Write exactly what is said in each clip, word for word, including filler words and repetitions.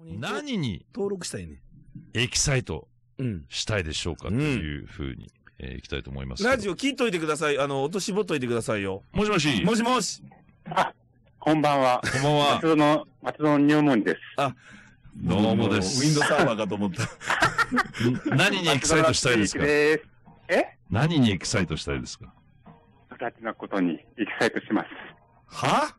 何に登録したいね。 エキサイトうん。 したいでしょうかというふうに、えー、いきたいと思います。 ラジオ聞いといてください。あの、音絞っといてくださいよ。 もしもし。 もしもし。 あ、こんばんは。 こんばんは。 松戸の、松戸の入門です。 あ、 どうもです。 ウィンドサーバーかと思った。 何にエキサイトしたいですか？ え何にエキサイトしたいですか？ 形のことにエキサイトします。 は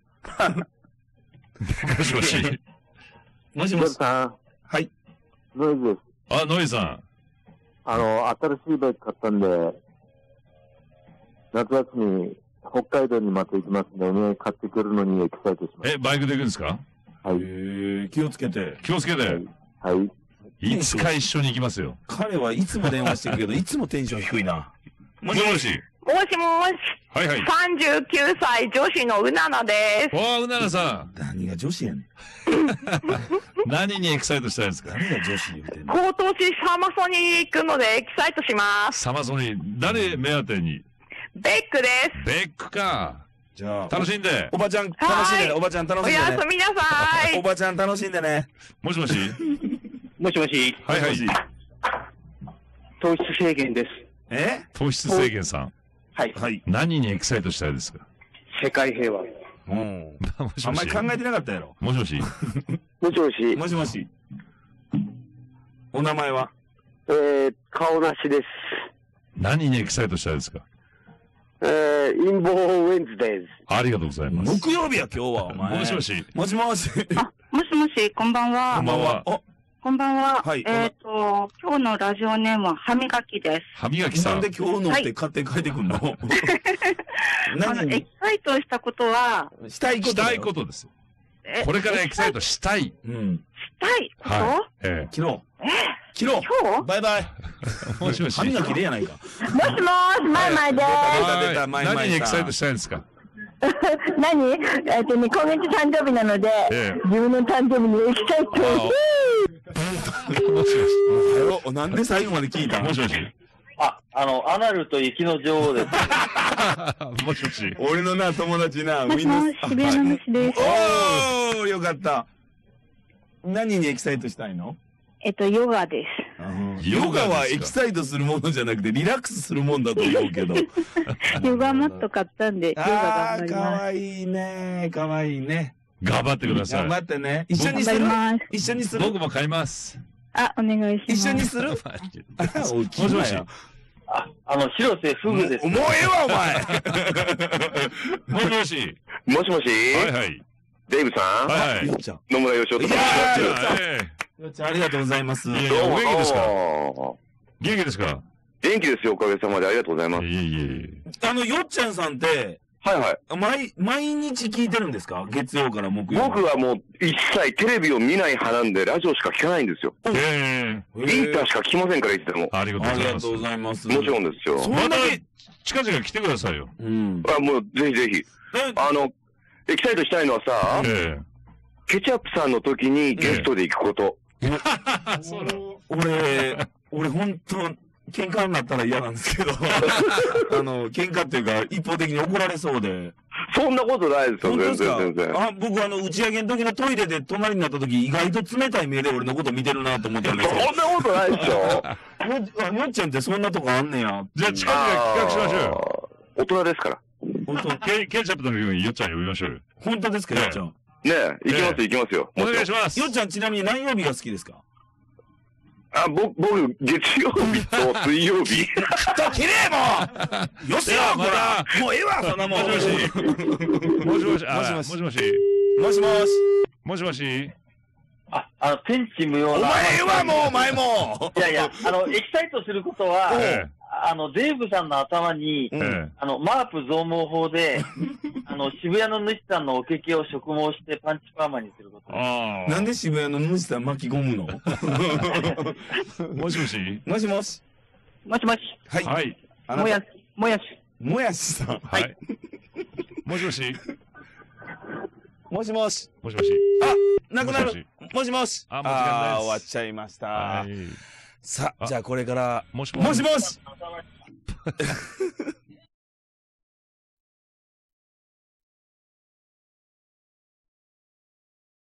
もしもし。 もしもし。 さん。 はい。 ノイズです。 あ、ノイさん。 あの、新しいバイク買ったんで、夏休み、北海道にまた行きますんで、ね、買ってくるのにエキサイトします。 え、バイクで行くんですか？ はい。 えー、気をつけて。 気をつけて。 はい。 いつか一緒に行きますよ。 彼はいつも電話してるけど、いつもテンション低いな。 もしもし。 もしもし。 はいはい。 さんじゅうきゅうさい女子のうななです。 わあ、うななさん。 何が女子やねん。 何にエキサイトしたいですか？ 何が女子言うてんの？ 今年サマソニー行くのでエキサイトします。 サマソニー、誰目当てに？ ベックです。 ベックか。 じゃあ、 楽しんで。 おばちゃん楽しんでね。おばちゃん楽しんでね。 おやすみなさい。 おばちゃん楽しんでね。 もしもし。 もしもし。 はいはい。 糖質制限です。 え？ 糖質制限さん。 はい。 はい。 何にエキサイトしたいですか？ 世界平和。 うん。 もしもし。 あんまり考えてなかったやろ。 もしもし。 もしもし。 もしもし。お名前は？ えー、顔なしです。 何にエキサイトしたいですか？ えー、陰謀ウェンズデーズ。 ありがとうございます。 木曜日や今日はお前。 もしもし。 もしもし。 あ、もしもし、こんばんは。 こんばんは。 お、 こんばんは。 はいえっと、今日のラジオネームは歯磨きです。 歯磨きさん。 なんで今日のって勝手に書いてくんの？ あの、 何エキサイトしたことは、 したいこと。 したいことです。 えこれからエキサイトしたい。 うん。 したいこと、 はい。え昨日。 え昨日。 今日バイバイ。 え。もしもし。 歯磨きでやないか。 もしもーし、マイマイで出ーた出たマイマイさん何にエキサイトしたいんですか？ す。何えっとね、今月誕生日なので、 ええ自分の誕生日にエキサイトを。 もしもおなんで最後まで聞いたし。もしもし。 あ、あの、アナルと雪の女王です。 もしもし。 俺のな、友達な、 もしもし、渋谷の虫です。 おー、よかった。何にエキサイトしたいの？ えっと、ヨガです。 ヨガはエキサイトするものじゃなくてリラックスするもんだと思うけど。 ヨガマット買ったんで、ヨガあー、か頑張ります。 わいいね。かわいいね。 頑張ってください。 頑張ってね。一緒にする頑張ります。 一緒にする僕も買います。 あ、お願いします。 一緒にするももしもし。 あ、あの、広瀬フグです。 もうええわ、お前もしもし。 もしもし、 はいはい。 デイブさん、 はいはい。 よっちゃん。 野村義雄と申しいやます。 ーよっちゃんえよっちゃん、ありがとうございます。 えいやいどうもやお元気ですか？ ど元気ですか？ うも元気ですよ、おかげさまで。ありがとうございます。 いえいえいえ。 あの、よっちゃんさんって、 はいはい。 毎、毎日聞いてるんですか？月曜から木曜。 僕はもう一切テレビを見ない派なんで、ラジオしか聞かないんですよ。 ええ。 へーインターしか聞きませんから、いつでも。 ありがとうございます。 ありがとうございます。 もちろんですよ。 そまたんだけ、 近々来てくださいよ。 うん。 あもう、ぜひぜひ。 えあの、エキサイトしたいのはさ、 えケチャップさんの時にゲストで行くこと。 え。そうだ。 俺、俺ほんと、喧嘩になったら嫌なんですけど、あの、喧嘩っていうか、一方的に怒られそうで。 そんなことないですよ、全本当ですか？ 然全然。 あ、僕あの、打ち上げの時のトイレで隣になった時、意外と冷たい目で俺のこと見てるなと思ったんですよ。 そんなことないでしょ。 よあよっちゃんってそんなとこあんねや。 じゃあ近々企画しましょうよ。 あー大人ですから。 本当、 ケケチャップのようによっちゃん呼びましょうよ。 本当ですか、よっちゃん。 ねえ、行きます行きますよ。 お願いしまます。 よっちゃんちなみに何曜日が好きですか？ あ、僕、僕、月曜日と水曜日。 と、きれいもよしよではほらもうええわ、そんなもん。 もしもし。もしもし。あもしもしもしもし。 もしもし。 もしもし。 あ、あの、天地無用な。 お前ええわ、もう、お前もいやいや、あの、エキサイトすることは、 えあの、デーブさんの頭に、 う。 え。えあの、マープ増毛法で、あの、渋谷の主さんのおけけを植毛してパンチパーマにすること。 え。ああ。 なんで渋谷の主さん巻き込むの？ もしもし。 もしもし。 もしもし、 はい。 はい。 あなたもやし、もやし。 もやしさん。 はい。もしもし。 もしもし。 もしもし。 あ、なくなもしもる。もしもし。 あもう時間ですあー終わっちゃいました。 はい。 さあ、 あじゃあこれから、 もしもしもし